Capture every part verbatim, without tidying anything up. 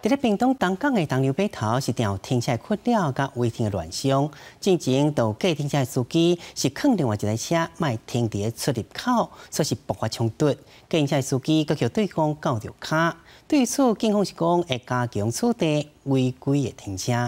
伫咧屏东东港的东流码头是条停车困扰甲违停的乱象，进前到计停车的司机是劝另外一台车莫停伫咧出入口，所以是爆发冲突。计停车的司机佮叫对方咬着骹，对此警方是讲会加强处理违规的停车。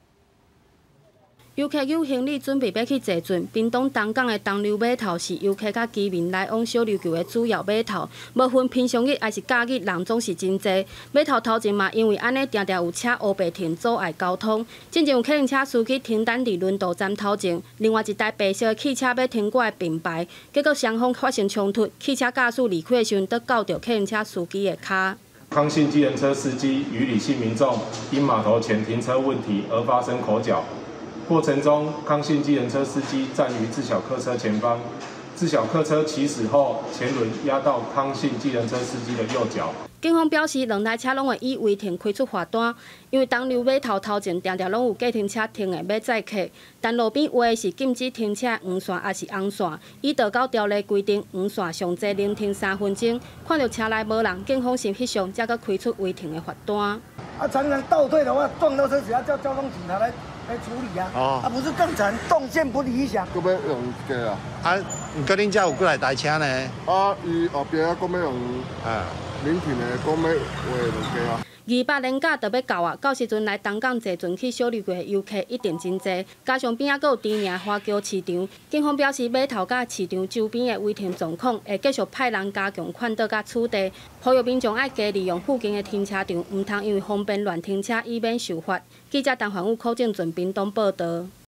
游客有行李准备要去坐船，屏东东港的东流码头是游客甲居民来往小琉球的主要码头，无分平常日还是假日，人总是真侪。码头头前嘛，因为安尼常常有车乌白停阻碍交通。之前有客运车司机停等伫轮渡站头前，另外一台白色的汽车要停过来并排，结果双方发生冲突，汽车驾驶离开的时阵，得咬着客运车司机的骹。 康信机人车司机与李姓民众因码头前停车问题而发生口角。 过程中，康信机人车司机站于自小客车前方，自小客车起始后，前轮压到康信机人车司机的右脚。 警方表示，两台车拢会以违停开出罚单，因为东流码头头前常常拢有计程车停的要载客，但路边画的是禁止停车黄线还是红线，依道交条例规定，黄线上侪能停三分钟。看到车内无人，警方是翕相，才搁开出违停的罚单。 啊，常常倒退的话，撞到车子要叫交通警察来。 来处理啊！哦，啊不是更惨，动线不理想。 搁要用这个啊？ 啊，唔过恁遮有过来台车呢？ 啊，伊后壁啊，搁要用啊，临停的，搁要画两家啊。 二八年假就要到啊，到时阵来东港坐船去小琉球的游客一定真多，加上边仔阁有知名花桥市场，警方表示码头甲市场周边的违停状况会继续派人加强看到甲处理，呼吁民众爱加利用附近的停车场，唔通因为方便乱停车以免受罚。记者陈焕武、柯正准屏东报道。